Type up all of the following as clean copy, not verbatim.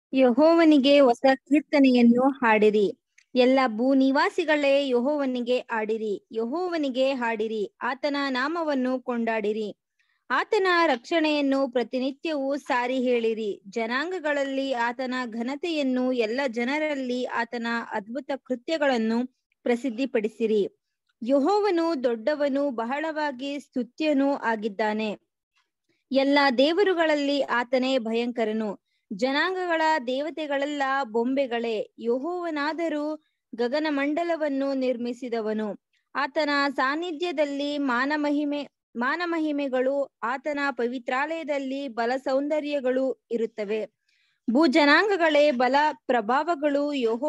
ಯೆಹೋವನಿಗೆ ಹೊಸ ಕೀರ್ತನೆಯನ್ನು ಹಾಡಿರಿ. ಎಲ್ಲ ಭೂನಿವಾಸಿಗಳೇ ಯೆಹೋವನಿಗೆ ಹಾಡಿರಿ. ಯೆಹೋವನಿಗೆ ಹಾಡಿರಿ, ಆತನ ನಾಮವನ್ನು ಕೊಂಡಾಡಿರಿ. ಆತನ ರಕ್ಷಣೆಯನ್ನು ಪ್ರತಿನಿತ್ಯವೂ ಸಾರಿ ಹೇಳಿರಿ. ಜನಾಂಗಗಳಲ್ಲಿ ಆತನ ಘನತೆಯನ್ನು, ಎಲ್ಲ ಜನರಲ್ಲಿ ಆತನ ಅದ್ಭುತ ಕೃತ್ಯಗಳನ್ನು ಪ್ರಸಿದ್ಧಿಪಡಿಸಿರಿ. ಯೆಹೋವನು ದೊಡ್ಡವನು, ಬಹಳವಾಗಿ ಸ್ತುತ್ಯನೂ ಆಗಿದ್ದಾನೆ. ಎಲ್ಲ ದೇವರುಗಳಲ್ಲಿ ಆತನೇ ಭಯಂಕರನು. ಜನಾಂಗಗಳ ದೇವತೆಗಳೆಲ್ಲ ಬೊಂಬೆಗಳೇ. ಯೆಹೋವನಾದರೂ ಗಗನಮಂಡಲವನ್ನು ನಿರ್ಮಿಸಿದವನು. ಆತನ ಸಾನ್ನಿಧ್ಯದಲ್ಲಿ ಮಾನಮಹಿಮೆಗಳು, ಆತನ ಪವಿತ್ರಾಲಯದಲ್ಲಿ ಬಲ ಸೌಂದರ್ಯಗಳು ಇರುತ್ತವೆ. ಭೂಜನಾಂಗಗಳೇ, ಬಲ ಪ್ರಭಾವಗಳು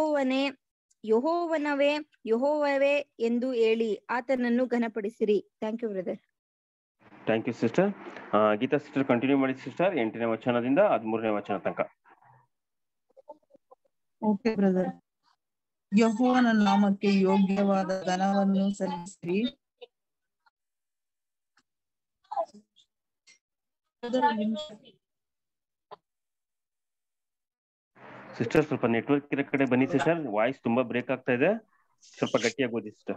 ಯೆಹೋವವೇ ಎಂದು ಹೇಳಿ ಆತನನ್ನು ಘನಪಡಿಸಿರಿ. Thank you brother. Thank you sister. Geeta sister continue ಮಾಡಿ ಸಿಸ್ಟರ್, 8ನೇ ವಚನದಿಂದ 13ನೇ ವಚನ ತನಕ. Okay brother. ಯೆಹೋವನ ನಾಮಕ್ಕೆ ಯೋಗ್ಯವಾದ ಧನವನ್ನು ಸಲ್ಲಿಸಿರಿ. ಸಿಸ್ಟರ್ ಸ್ವಲ್ಪ ನೆಟ್ವರ್ಕ್ ಇರೋ ಕಡೆ ಬನ್ನಿ ಸಿಸ್ಟರ್, ವಾಯ್ಸ್ ತುಂಬಾ ಬ್ರೇಕ್ ಆಗ್ತಾ ಇದೆ, ಸ್ವಲ್ಪ ಗಟ್ಟಿಯಾಗಿ ಓದಿ ಸಿಸ್ಟರ್.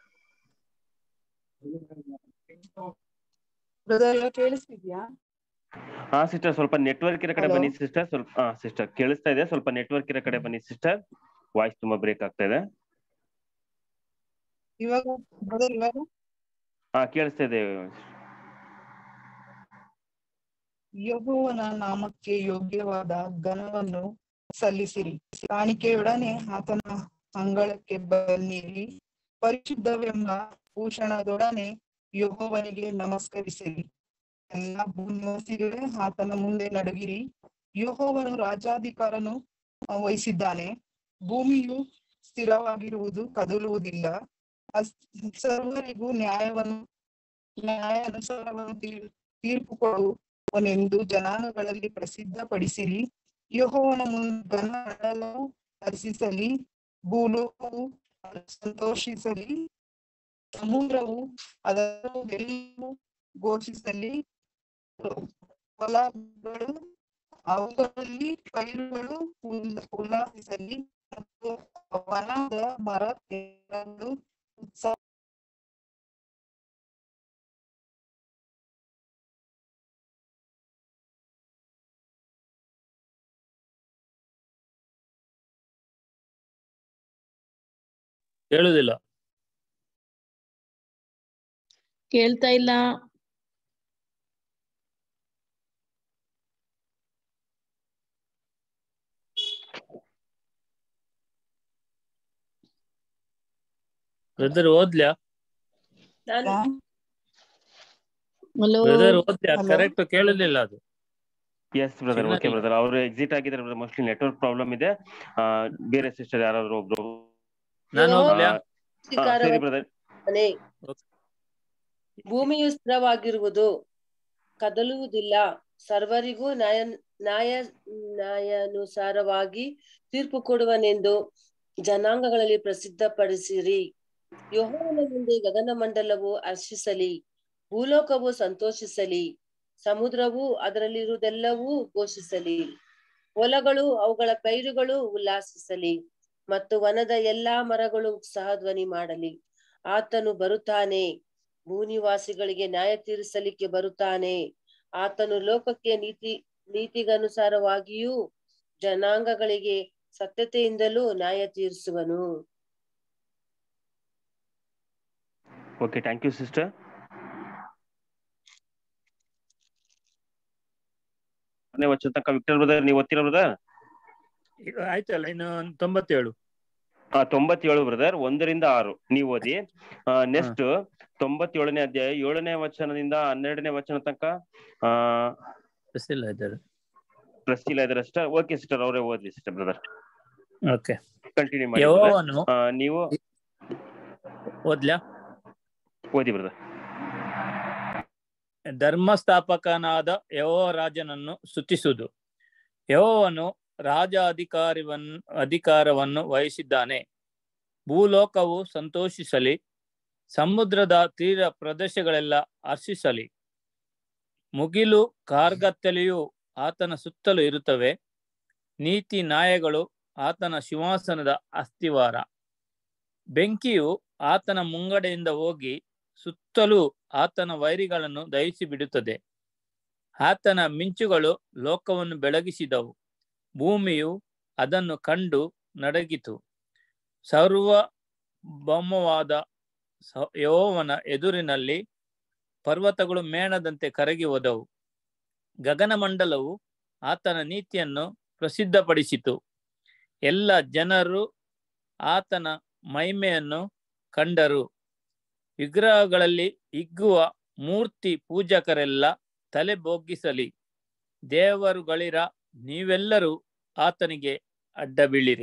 ಕೇಳಿಸ್ತಿದ್ಯಾ? ಹಾ ಸಿಸ್ಟರ್, ಸ್ವಲ್ಪ ನೆಟ್ವರ್ಕ್ ಇರೋ ಕಡೆ ಬನ್ನಿ ಸಿಸ್ಟರ್. ಸ್ವಲ್ಪ ಸಿಸ್ಟರ್ ಕೇಳಿಸ್ತಾ ಇದೆ, ಸ್ವಲ್ಪ ನೆಟ್ವರ್ಕ್ ಇರೋ ಕಡೆ ಬನ್ನಿ ಸಿಸ್ಟರ್, ವಾಯ್ಸ್ ತುಂಬಾ ಬ್ರೇಕ್ ಆಗ್ತಾ ಇದೆ. ಹಾ ಕೇಳಿಸ್ತಾ ಇದೆ. ಯೆಹೋವನ ನಾಮಕ್ಕೆ ಯೋಗ್ಯವಾದ ಘನವನ್ನು ಸಲ್ಲಿಸಿರಿ. ಕಾಣಿಕೆಯೊಡನೆ ಆತನ ಅಂಗಳಕ್ಕೆ ಬನ್ನಿರಿ. ಪರಿಶುದ್ಧವೆಂಬ ಭೂಷಣದೊಡನೆ ಯೆಹೋವನಿಗೆ ನಮಸ್ಕರಿಸಿರಿ. ಎಲ್ಲ ಭೂನಿವಾಸಿಗಳೇ ಆತನ ಮುಂದೆ ನಡುಗಿರಿ. ಯೆಹೋವನು ರಾಜ್ಯಾಧಿಕಾರನು ವಹಿಸಿದ್ದಾನೆ. ಭೂಮಿಯು ಸ್ಥಿರವಾಗಿರುವುದು, ಕದಲುವುದಿಲ್ಲ. ಸರ್ವರಿಗೂ ನ್ಯಾಯಾನುಸಾರವನ್ನು ತೀರ್ಪು ಕೊಡುವನೆಂದು ಜನಾಂಗಗಳಲ್ಲಿ ಪ್ರಸಿದ್ಧಪಡಿಸಿರಿ. ಯೆಹೋವನ ಮುಂದೆ ಘನಮಂಡಲವು ಹರ್ಷಿಸಲಿ, ಭೂಲೋಕವು ಸಂತೋಷಿಸಲಿ, ಸಮುದ್ರವು ಅದೆಲ್ಲವೂ ಘೋಷಿಸಲಿ. ಹೊಲಗಳು ಅವುಗಳಲ್ಲಿ ಪೈರುಗಳು ಉಲ್ಲಾಸಿಸಲಿ, ಮತ್ತು ವನದ ಮರಗಳು ಉತ್ಸವ. ಕೇಳುದಿಲ್ಲ, ಕೇಳ್ತಾ ಇಲ್ಲ. ಬ್ರದರ್ ಓದ್ಲ್ಯಾ? ಹಲೋ ಬ್ರದರ್ ಓದ್ಲ್ಯಾ? ಕರೆಕ್ಟ್ ಕೇಳಲಿಲ್ಲ ಅದು. ಎಸ್ ಬ್ರದರ್, ಓಕೆ ಬ್ರದರ್, ಅವರು ಎಕ್ಸಿಟ್ ಆಗಿದ್ದಾರೆ, ಮೋಸ್ಟ್ಲಿ ನೆಟ್ವರ್ಕ್ ಪ್ರಾಬ್ಲಮ್ ಇದೆ. ಬೇರೆ ಸಿಸ್ಟರ್ ಯಾರಾದ್ರೂ ಒಬ್ರು. ನಾನು ಓದ್ಲ್ಯಾ? ಸರಿ ಬ್ರದರ್. ಭೂಮಿಯು ಸ್ಥಿರವಾಗಿರುವುದು, ಕದಲುವುದಿಲ್ಲ. ಸರ್ವರಿಗೂ ನ್ಯಾಯಾನುಸಾರವಾಗಿ ತೀರ್ಪು ಕೊಡುವನೆಂದು ಜನಾಂಗಗಳಲ್ಲಿ ಪ್ರಸಿದ್ಧಪಡಿಸಿರಿ. ಯೆಹೋವನ ಮುಂದೆ ಗಗನಮಂಡಲವು ಹರ್ಷಿಸಲಿ, ಭೂಲೋಕವು ಸಂತೋಷಿಸಲಿ, ಸಮುದ್ರವು ಅದರಲ್ಲಿರುವುದೆಲ್ಲವೂ ಘೋಷಿಸಲಿ. ಹೊಲಗಳು ಅವುಗಳ ಪೈರುಗಳು ಉಲ್ಲಾಸಿಸಲಿ, ಮತ್ತು ವನದ ಎಲ್ಲಾ ಮರಗಳು ಉತ್ಸಾಹಧ್ವನಿ ಮಾಡಲಿ. ಆತನು ಬರುತ್ತಾನೆ, ಭೂನಿವಾಸಿಗಳಿಗೆ ನ್ಯಾಯ ತೀರಿಸಲಿಕ್ಕೆ ಬರುತ್ತಾನೆ. ಆತನು ಲೋಕಕ್ಕೆ ನೀತಿಗನುಸಾರವಾಗಿಯೂ ಜನಾಂಗಗಳಿಗೆ ಸತ್ಯತೆಯಿಂದಲೂ ನ್ಯಾಯ ತೀರಿಸುವನು. Okay, thank you sister. ವಚನ ತನಕ ವಿಕ್ಟರ್ ಬ್ರದರ್ ನೀವು ಓದ್ತೀರಾ ಬ್ರದರ್? ಆಯ್ತಲ್ಲ, ಇನ್ನು 97. 97 ಬ್ರದರ್, 1ರಿಂದ 6 ನೀವು ಓದಿ. ನೆಕ್ಸ್ಟ್ 97ನೇ ಅಧ್ಯಾಯ 7ನೇ ವಚನದಿಂದ 12ನೇ ವಚನ ತನಕ ಪ್ರೆಸ್ ಇಲ್ಲ ಇದ್ದಾರೆ ಸಿಸ್ಟರ್. ಓಕೆ ಸಿಸ್ಟರ್, ಅವರೇ ಓದ್ಲಿ ಸಿಸ್ಟರ್ ಬ್ರದರ್. ಓಕೆ, ಕಂಟಿನ್ಯೂ ಮಾಡಿ. ನೀವು ಓದ್ಲ್ಯಾ? ಓದಿ ಬ್ರದರ್. ಧರ್ಮಸ್ಥಾಪಕನಾದ ಯೆಹೋವ ರಾಜನನ್ನು ಸ್ತುತಿಸುವುದು. ಯೆಹೋವನು ಅಧಿಕಾರವನ್ನು ವಹಿಸಿದ್ದಾನೆ. ಭೂಲೋಕವು ಸಂತೋಷಿಸಲಿ, ಸಮುದ್ರದ ತೀರ ಪ್ರದೇಶಗಳೆಲ್ಲ ಹರ್ಷಿಸಲಿ. ಮುಗಿಲು ಕಾರ್ಗತ್ತಲೆಯು ಆತನ ಸುತ್ತಲೂ ಇರುತ್ತವೆ. ನೀತಿ ನ್ಯಾಯಗಳು ಆತನ ಸಿಂಹಾಸನದ ಅಸ್ತಿವಾರ. ಬೆಂಕಿಯು ಆತನ ಮುಂಗಡೆಯಿಂದ ಹೋಗಿ ಸುತ್ತಲೂ ಆತನ ವೈರಿಗಳನ್ನು ದಹಿಸಿ ಬಿಡುತ್ತದೆ. ಆತನ ಮಿಂಚುಗಳು ಲೋಕವನ್ನು ಬೆಳಗಿಸಿದವು. ಭೂಮಿಯು ಅದನ್ನು ಕಂಡು ನಡಗಿತು. ಸಾರ್ವಭೌಮವಾದ ಯೆಹೋವನ ಎದುರಿನಲ್ಲಿ ಪರ್ವತಗಳು ಮೇಣದಂತೆ ಕರಗಿ ಹೋದವು. ಗಗನಮಂಡಲವು ಆತನ ನೀತಿಯನ್ನು ಪ್ರಸಿದ್ಧಪಡಿಸಿತು. ಎಲ್ಲ ಜನರು ಆತನ ಮಹಿಮೆಯನ್ನು ಕಂಡರು. ವಿಗ್ರಹಗಳಲ್ಲಿ ಹಿಗ್ಗುವ ಮೂರ್ತಿ ಪೂಜಕರೆಲ್ಲ ತಲೆ ಬೊಗ್ಗಿಸಲಿ. ದೇವರುಗಳಿರ ನೀವೆಲ್ಲರೂ ಆತನಿಗೆ ಅಡ್ಡ ಬೀಳಿರಿ.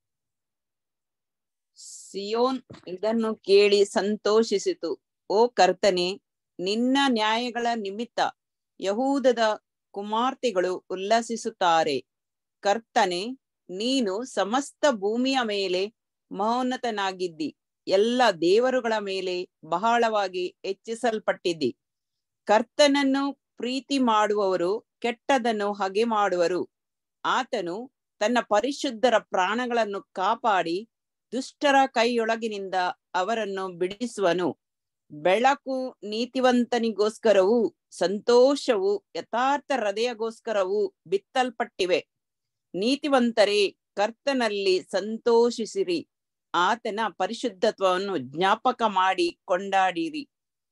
ಸಿಯೋನ್ ಇದನ್ನು ಕೇಳಿ ಸಂತೋಷಿಸಿತು. ಓ ಕರ್ತನೆ, ನಿನ್ನ ನ್ಯಾಯಗಳ ನಿಮಿತ್ತ ಯಹೂದದ ಕುಮಾರ್ತೆಗಳು ಉಲ್ಲಸಿಸುತ್ತಾರೆ. ಕರ್ತನೆ, ನೀನು ಸಮಸ್ತ ಭೂಮಿಯ ಮೇಲೆ ಮಹೋನ್ನತನಾಗಿದ್ದಿ. ಎಲ್ಲ ದೇವರುಗಳ ಮೇಲೆ ಬಹಳವಾಗಿ ಹೆಚ್ಚಿಸಲ್ಪಟ್ಟಿದ್ದಿ. ಕರ್ತನನ್ನು ಪ್ರೀತಿ ಮಾಡುವವರು ಕೆಟ್ಟದನ್ನು ಹಗೆ ಮಾಡುವರು. ಆತನು ತನ್ನ ಪರಿಶುದ್ಧರ ಪ್ರಾಣಗಳನ್ನು ಕಾಪಾಡಿ ದುಷ್ಟರ ಕೈಯೊಳಗಿನಿಂದ ಅವರನ್ನು ಬಿಡಿಸುವನು. ಬೆಳಕು ನೀತಿವಂತನಿಗೋಸ್ಕರವೂ ಸಂತೋಷವು ಯಥಾರ್ಥ ಹೃದಯಗೋಸ್ಕರವೂ ಬಿತ್ತಲ್ಪಟ್ಟಿವೆ. ನೀತಿವಂತರೇ, ಕರ್ತನಲ್ಲಿ ಸಂತೋಷಿಸಿರಿ. ಆತನ ಪರಿಶುದ್ಧತ್ವವನ್ನು ಜ್ಞಾಪಕ ಮಾಡಿ ಕೊಂಡಾಡಿರಿ.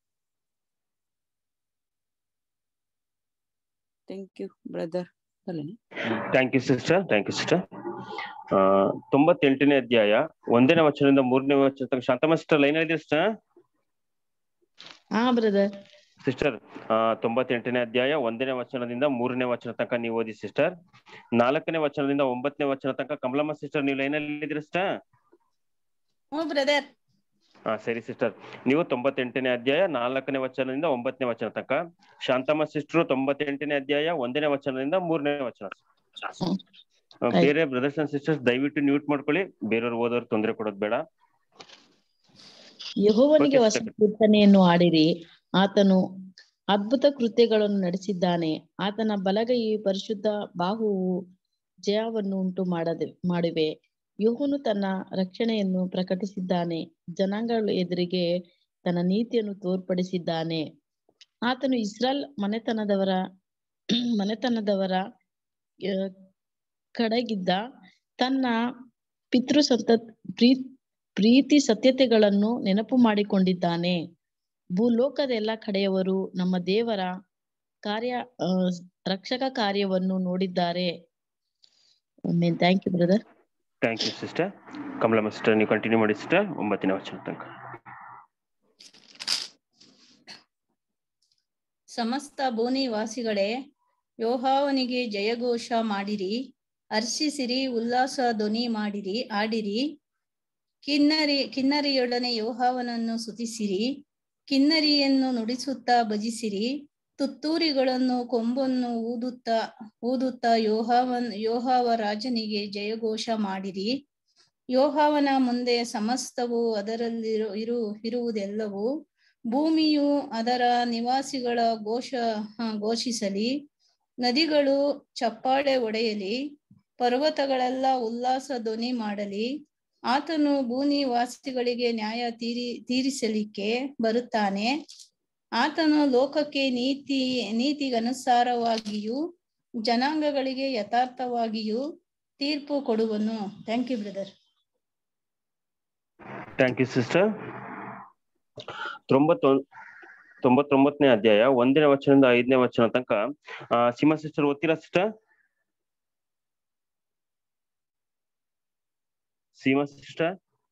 Thank you brother. Thank you sister. 98ನೇ ಅಧ್ಯಾಯ 1ನೇ ವಚನದಿಂದ 3ನೇ ವಚನ ತನಕ ಶಾಂತಮ್ಮ ಸಿಸ್ಟರ್ ಲೈನ್ ಇದೆ ಸಿಸ್ಟರ್. ಹಾ ಬ್ರದರ್. ಸಿಸ್ಟರ್ 98ನೇ ಅಧ್ಯಾಯ 1ನೇ ವಚನದಿಂದ 3ನೇ ವಚನ ತನಕ ನೀವು ಓದಿ ಸಿಸ್ಟರ್. 4ನೇ ವಚನದಿಂದ 9ನೇ ವಚನ ತನಕ ಕಮಲಮ್ಮ ಸಿಸ್ಟರ್ ನೀವು ಲೈನ್ ಅಲ್ಲಿ ಇದ್ರಿ ಸಿಸ್ಟರ್. ಬ್ರದರ್. ಸರಿ ಸಿಸ್ಟರ್, ನೀವು 98ನೇ ಅಧ್ಯಾಯ 4ನೇ ವಚನದಿಂದ 9ನೇ ವಚನ ತನಕ, ಶಾಂತಮ್ಮ ಸಿಸ್ಟರ್ 98ನೇ ಅಧ್ಯಾಯ 1ನೇ ವಚನದಿಂದ 3ನೇ ವಚನ. ಬೇರೆ ಬ್ರದರ್ಸ್ ಅಂಡ್ ಸಿಸ್ಟರ್ಸ್ ದಯವಿಟ್ಟು ಮ್ಯೂಟ್ ಮಾಡ್ಕೊಳ್ಳಿ, ಬೇರೆಯವ್ರು ಓದೋರು ತೊಂದರೆ ಕೊಡೋದು ಬೇಡ. ಯೆಹೋವನಿಗೆ ಹೊಸ ಕೀರ್ತನೆಯನ್ನು ಹಾಡಿರಿ. ಆತನು ಅದ್ಭುತ ಕೃತ್ಯಗಳನ್ನು ನಡೆಸಿದ್ದಾನೆ. ಆತನ ಬಲಗೈ ಪರಿಶುದ್ಧ ಬಾಹುವು ಜಯವನ್ನು ಉಂಟು ಮಾಡಿವೆ. ಯೆಹೋವನು ತನ್ನ ರಕ್ಷಣೆಯನ್ನು ಪ್ರಕಟಿಸಿದ್ದಾನೆ. ಜನಾಂಗಗಳ ಎದುರಿಗೆ ತನ್ನ ನೀತಿಯನ್ನು ತೋರ್ಪಡಿಸಿದ್ದಾನೆ. ಆತನು ಇಸ್ರಾಯೇಲ್ ಮನೆತನದವರ ಕಡೆಗಿದ್ದ ತನ್ನ ಪ್ರೀತಿ ಸತ್ಯತೆಗಳನ್ನು ನೆನಪು ಮಾಡಿಕೊಂಡಿದ್ದಾನೆ. ಭೂಲೋಕದ ಎಲ್ಲ ಕಡೆಯವರು ನಮ್ಮ ದೇವರ ರಕ್ಷಕ ಕಾರ್ಯವನ್ನು ನೋಡಿದ್ದಾರೆ. Thank you brother. Thank you sister. Kamalamma sister ನೀವು ಕಂಟಿನ್ಯೂ ಮಾಡಿ ಸಿಸ್ಟರ್ 9ನೇ ವಚನ ತನಕ. ಸಮಸ್ತ ಭೂನಿವಾಸಿಗಳೇ, ಯೆಹೋವನಿಗೆ ಜಯಘೋಷ ಮಾಡಿರಿ, ಹರ್ಷಿಸಿರಿ, ಉಲ್ಲಾಸ ಧ್ವನಿ ಮಾಡಿರಿ, ಆಡಿರಿ. ಕಿನ್ನರಿಯೊಡನೆ ಯೆಹೋವನನ್ನು ಸ್ತುತಿಸಿರಿ. ಕಿನ್ನರಿಯನ್ನು ನುಡಿಸುತ್ತಾ ಭಜಿಸಿರಿ. ತುತ್ತೂರಿಗಳನ್ನು ಕೊಂಬನ್ನು ಊದುತ್ತಾ ಯೆಹೋವ ರಾಜನಿಗೆ ಜಯಘೋಷ ಮಾಡಿರಿ. ಯೆಹೋವನ ಮುಂದೆ ಸಮಸ್ತವು ಇರುವುದೆಲ್ಲವೂ, ಭೂಮಿಯು ಅದರ ನಿವಾಸಿಗಳ ಘೋಷಿಸಲಿ. ನದಿಗಳು ಚಪ್ಪಾಳೆ ಹೊಡೆಯಲಿ, ಪರ್ವತಗಳೆಲ್ಲ ಉಲ್ಲಾಸ ಧ್ವನಿ ಮಾಡಲಿ. ಆತನು ಭೂನಿವಾಸಿಗಳಿಗೆ ನ್ಯಾಯ ತೀರಿಸಲಿಕ್ಕೆ ಬರುತ್ತಾನೆ. ಆತನು ಲೋಕಕ್ಕೆ ನೀತಿಗನುಸಾರವಾಗಿಯೂ ಜನಾಂಗಗಳಿಗೆ ಯಥಾರ್ಥವಾಗಿಯೂ ತೀರ್ಪು ಕೊಡುವನು. Thank you brother. Thank you sister. 99ನೇ ಅಧ್ಯಾಯ 1ನೇ ವಚನದಿಂದ 5ನೇ ವಚನ ತನಕ ಸೀಮಾ ಸಿಸ್ಟರ್ ಓದ್ತೀರಾ ಸಿಸ್ಟರ್? ಸೀಮಾ ಸಿಸ್ಟರ್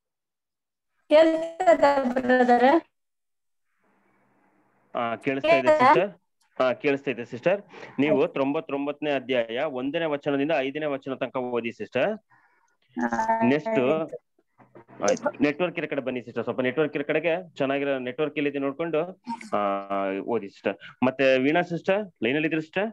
ಕೇಳಿಸ್ತಾ ಇದೆ ಸಿಸ್ಟರ್? ಕೇಳಿಸ್ತಾ ಇದೆ ಸಿಸ್ಟರ್. ನೀವು 99ನೇ ಅಧ್ಯಾಯ 1ನೇ ವಚನದಿಂದ 5ನೇ ವಚನ ತನಕ ಓದಿ ಸಿಸ್ಟರ್. ನೆಕ್ಸ್ಟ್ ಆಯ್ತು, ನೆಟ್ವರ್ಕ್ ಇರೋ ಕಡೆ ಬನ್ನಿ ಸಿಸ್ಟರ್. ಸ್ವಲ್ಪ ನೆಟ್ವರ್ಕ್ ಇರೋ ಕಡೆಗೆ ಚೆನ್ನಾಗಿರೋ ನೆಟ್ವರ್ಕ್ ಎಲ್ಲಿದೆ ನೋಡ್ಕೊಂಡು ಓದಿ ಸಿಸ್ಟರ್. ಮತ್ತೆ ವೀಣಾ ಸಿಸ್ಟರ್ ಲೈನ್ ಅಲ್ಲಿ ಇದ್ರಿ ಸಿಸ್ಟರ್?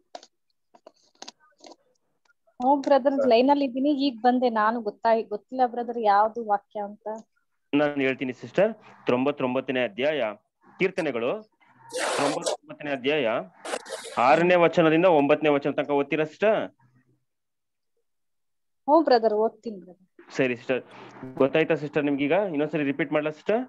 ಬ್ರದರ್ ಲೈನ್ ಅಲ್ಲಿ ಇದ್ದೀನಿ, ಈಗ ಬಂದೆ ನಾನು. ಗೊತ್ತಿಲ್ಲ ಬ್ರದರ್ ಯಾವ್ದು ವಾಕ್ಯ ಅಂತ. ನಾನು ಹೇಳ್ತೀನಿ ಸಿಸ್ಟರ್. 99ನೇ ಅಧ್ಯಾಯ ಕೀರ್ತನೆಗಳು 99ನೇ ಅಧ್ಯಾಯ 6ನೇ ವಚನದಿಂದ 9ನೇ ವಚನ ತನಕ ಓದ್ತೀರಾ ಸಿಸ್ಟರ್? ಹ್ಞೂ ಬ್ರದರ್, ಓದ್ತೀನಿ ಬ್ರದರ್. ಸರಿ ಸಿಸ್ಟರ್, ಗೊತ್ತಾಯ್ತಾ ಸಿಸ್ಟರ್ ನಿಮ್ಗೀಗ? ಇನ್ನೊಂದ್ಸರಿ ರಿಪೀಟ್ ಮಾಡ್ಲಾ ಸಿಸ್ಟರ್?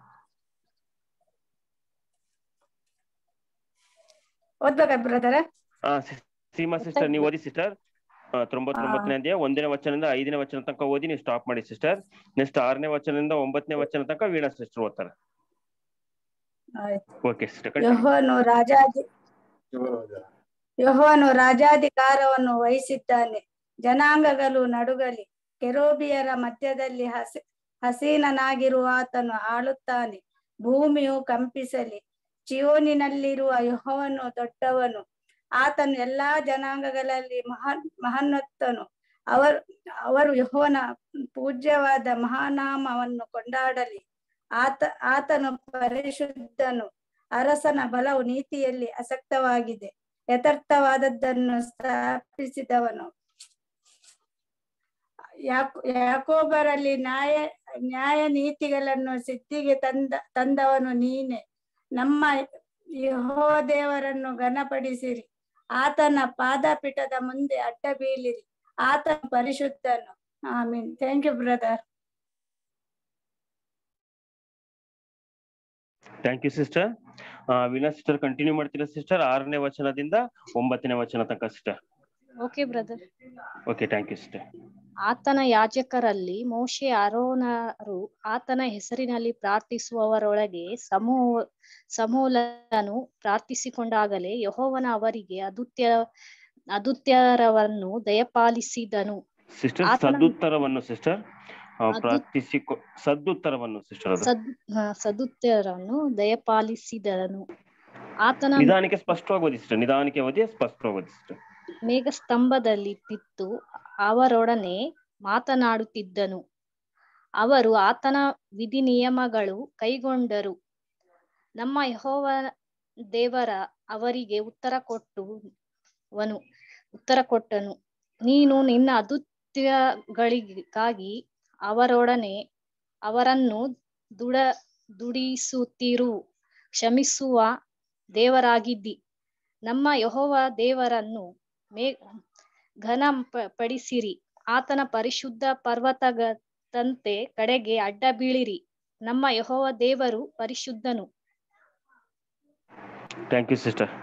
ಓದ್ಬೇಕಾ ಬ್ರದರ್? ಸೀಮಾ ಸಿಸ್ಟರ್ ನೀವು ಓದಿ ಸಿಸ್ಟರ್. 99ನೇ ಅಧ್ಯಾಯ 1ನೇ ವಚನದಿಂದ 5ನೇ ವಚನ ತನಕ ಓದಿ ನೀವು ಸ್ಟಾಪ್ ಮಾಡಿ ಸಿಸ್ಟರ್. ನೆಕ್ಸ್ಟ್ 6ನೇ ವಚನದಿಂದ 9ನೇ ವಚನ ತನಕ ವೀಣಾ ಸಿಸ್ಟರ್ ಓದ್ತಾರೆ. Okay sister. ಯೆಹೋವನು ರಾಜಾಧಿಕಾರವನ್ನು ವಹಿಸಿದ್ದಾನೆ. ಜನಾಂಗಗಳು ನಡುಗಲಿ. ಕೆರೂಬಿಯರ ಮಧ್ಯದಲ್ಲಿ ಹಸೀನನಾಗಿರುವ ಆತನು ಆಳುತ್ತಾನೆ. ಭೂಮಿಯು ಕಂಪಿಸಲಿ. ಚೀಯೋನಿನಲ್ಲಿರುವ ಯೆಹೋವನು ದೊಡ್ಡವನು. ಆತನು ಎಲ್ಲಾ ಜನಾಂಗಗಳಲ್ಲಿ ಮಹೋನ್ನತನು. ಅವರು ಯೆಹೋವನ ಪೂಜ್ಯವಾದ ಮಹಾನಾಮವನ್ನು ಕೊಂಡಾಡಲಿ. ಆತನು ಪರಿಶುದ್ಧನು. ಅರಸನ ಬಲವು ನೀತಿಯಲ್ಲಿ ಆಸಕ್ತವಾಗಿದೆ. ಯಥಾರ್ಥವಾದದ್ದನ್ನು ಸ್ಥಾಪಿಸಿದವನು. ಯಾಕೋಬರಲ್ಲಿ ನ್ಯಾಯ ನೀತಿಗಳನ್ನು ಸಿದ್ಧಿಗೆ ತಂದವನು ನೀನೆ. ನಮ್ಮ ಯೆಹೋವ ದೇವರನ್ನು ಘನಪಡಿಸಿರಿ. ಆತನ ಪಾದಪೀಠದ ಮುಂದೆ ಅಡ್ಡ ಬೀಳಿರಿ. ಆತನು ಪರಿಶುದ್ಧನು. ಆಮೀನ್. Thank you brother. Thank you sister. Veena sister continue ಮಾಡ್ತೀರಾ ಸಿಸ್ಟರ್? 6ನೇ ವಚನದಿಂದ 9ನೇ ವಚನ ತನಕ sister. Okay brother. Okay, thank you sister. ಆತನ ಯಾಜಕರಲ್ಲಿ ಮೋಶೆ ಆರೋನರು ಆತನ ಹೆಸರಿನಲ್ಲಿ ಪ್ರಾರ್ಥಿಸುವವರೊಳಗೆ ಸಮೂಲನು ಪ್ರಾರ್ಥಿಸಿಕೊಂಡಾಗಲೇ ಯೆಹೋವನ ಅವರಿಗೆ ಅದುತ್ತರವನ್ನು ದಯಪಾಲಿಸಿದನು. ಸಿಸ್ಟರ್ ಸದುತ್ತರವನ್ನು ಸಿಸ್ಟರ್ ಸದುತ್ತರವನ್ನು ದಯಪಾಲಿಸಿದನು. ಆತನ ನಿಧಾನಕ್ಕೆ ಸ್ಪಷ್ಟವಾಗಿ ಓದಿ ಸಿಸ್ಟರ್. ನಿಧಾನಕ್ಕೆ ಓದಿ, ಸ್ಪಷ್ಟವಾಗಿ ಓದಿ ಸಿಸ್ಟರ್. ಮೇಘಸ್ತಂಭದಲ್ಲಿ ನಿಂತು ಅವರೊಡನೆ ಮಾತನಾಡುತ್ತಿದ್ದನು. ಅವರು ಆತನ ವಿಧಿ ನಿಯಮಗಳು ಕೈಗೊಂಡರು. ನಮ್ಮ ಯೆಹೋವ ದೇವರ ಅವರಿಗೆ ಉತ್ತರ ಕೊಟ್ಟನು. ನೀನು ನಿನ್ನ ಅದುತ್ಯಗಳಿಗಾಗಿ ಅವರನ್ನು ದುಡಿಸುತ್ತಿರು. ಕ್ಷಮಿಸುವ ದೇವರಾಗಿದ್ದಿ. ನಮ್ಮ ಯೆಹೋವ ದೇವರನ್ನು ಘನಪಡಿಸಿರಿ. ಆತನ ಪರಿಶುದ್ಧ ಪರ್ವತದಂತೆ ಕಡೆಗೆ ಅಡ್ಡ ಬೀಳಿರಿ. ನಮ್ಮ ಯೆಹೋವ ದೇವರು ಪರಿಶುದ್ಧನು. Thank you sister.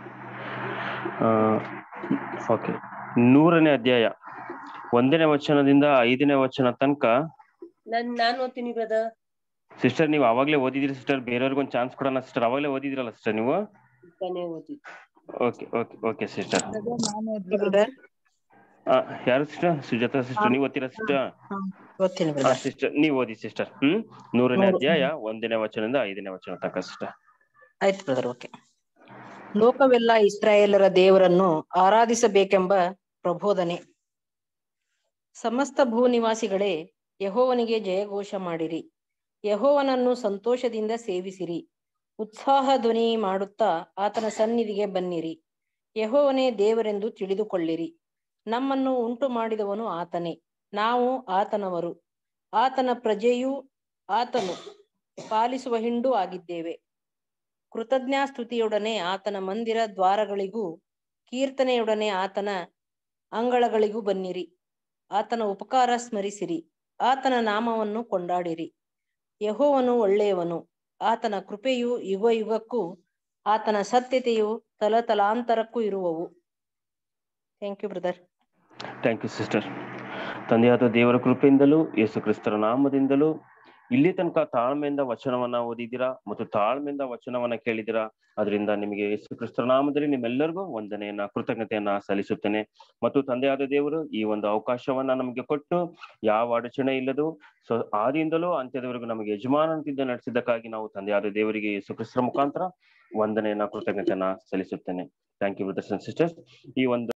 ಓಕೆ, 100ನೇ ಅಧ್ಯಾಯ 1ನೇ ವಚನದಿಂದ 5ನೇ ವಚನ ತನಕ ನಾನು ಓದ್ತೀನಿ ಬ್ರದರ್. ಸಿಸ್ಟರ್ ನೀವು ಅವಾಗ್ಲೇ ಓದಿದ್ರಿ ಸಿಸ್ಟರ್. ಬೇರೆಯವ್ರಿಗೊಂದು ಚಾನ್ಸ್ ಕೊಡೋಣ ಸಿಸ್ಟರ್. ಅವಾಗ್ಲೇ ಓದಿದ್ರಲ್ಲ ಸಿಸ್ಟರ್ ನೀವು? Okay okay okay sister. ಯಾರು ಸಿಸ್ಟರ್? ಸುಜಾತಾ ಸಿಸ್ಟರ್ ನೀವು ಓದ್ತೀರಾ ಸಿಸ್ಟರ್? ಸಿಸ್ಟರ್ ನೀವು ಓದಿ ಸಿಸ್ಟರ್. 100ನೇ ಅಧ್ಯಾಯ 1ನೇ ವಚನದಿಂದ 5ನೇ ವಚನ ತನಕ ಸಿಸ್ಟರ್. ಆಯ್ತು ಬ್ರದರ್. ಓಕೆ. ಲೋಕವೆಲ್ಲ ಇಸ್ರಾಯೇಲರ ದೇವರನ್ನು ಆರಾಧಿಸಬೇಕೆಂಬ ಪ್ರಬೋಧನೆ. ಸಮಸ್ತ ಭೂ ನಿವಾಸಿಗಳೇ, ಯೆಹೋವನಿಗೆ ಜಯಘೋಷ ಮಾಡಿರಿ. ಯೆಹೋವನನ್ನು ಸಂತೋಷದಿಂದ ಸೇವಿಸಿರಿ. ಉತ್ಸಾಹ ಧ್ವನಿ ಮಾಡುತ್ತಾ ಆತನ ಸನ್ನಿಧಿಗೆ ಬನ್ನಿರಿ. ಯೆಹೋವನೇ ದೇವರೆಂದು ತಿಳಿದುಕೊಳ್ಳಿರಿ. ನಮ್ಮನ್ನು ಉಂಟು ಮಾಡಿದವನು ಆತನೇ, ನಾವು ಆತನವರು. ಆತನ ಪ್ರಜೆಯೂ ಆತನು ಪಾಲಿಸುವ ಹಿಂಡು ಆಗಿದ್ದೇವೆ. ಕೃತಜ್ಞಾಸ್ತುತಿಯೊಡನೆ ಆತನ ಮಂದಿರ ದ್ವಾರಗಳಿಗೂ ಕೀರ್ತನೆಯೊಡನೆ ಆತನ ಅಂಗಳಗಳಿಗೂ ಬನ್ನಿರಿ. ಆತನ ಉಪಕಾರ ಸ್ಮರಿಸಿರಿ. ಆತನ ನಾಮವನ್ನು ಕೊಂಡಾಡಿರಿ. ಯೆಹೋವನು ಒಳ್ಳೆಯವನು. ಆತನ ಕೃಪೆಯು ಯುಗ ಯುಗಕ್ಕೂ ಆತನ ಸತ್ಯತೆಯು ತಲತಲಾಂತರಕ್ಕೂ ಇರುವವು. Thank you brother. Thank you sister. ತಂದೆಯಾದ ದೇವರ ಕೃಪೆಯಿಂದಲೂ ಯೇಸು ಕ್ರಿಸ್ತರ ನಾಮದಿಂದಲೂ ಇಲ್ಲಿ ತನಕ ತಾಳ್ಮೆಯಿಂದ ವಚನವನ್ನ ಓದಿದ್ದೀರಾ ಮತ್ತು ತಾಳ್ಮೆಯಿಂದ ವಚನವನ್ನ ಕೇಳಿದಿರಾ. ಅದರಿಂದ ನಿಮಗೆ ಯೇಸು ಕ್ರಿಸ್ತರ ನಾಮದಲ್ಲಿ ನಿಮ್ಮೆಲ್ಲರಿಗೂ ವಂದನೆಯನ್ನ ಕೃತಜ್ಞತೆಯನ್ನ ಸಲ್ಲಿಸುತ್ತೇನೆ. ಮತ್ತು ತಂದೆಯಾದ ದೇವರು ಈ ಒಂದು ಅವಕಾಶವನ್ನ ನಮಗೆ ಕೊಟ್ಟು ಯಾವ ಅಡಚಣೆ ಇಲ್ಲದು ಆದಿಯಿಂದಲೂ ಅಂತ್ಯದವರೆಗೂ ನಮಗೆ ಯಜಮಾನಂತಿದ್ದ ನಡೆಸಿದ್ದಕ್ಕಾಗಿ ನಾವು ತಂದೆಯಾದ ದೇವರಿಗೆ ಯೇಸು ಕ್ರಿಸ್ತರ ಮುಖಾಂತರ ವಂದನೆಯನ್ನ ಕೃತಜ್ಞತೆಯನ್ನ ಸಲ್ಲಿಸುತ್ತೇನೆ. Thank you brothers and sisters. ಈ ಒಂದು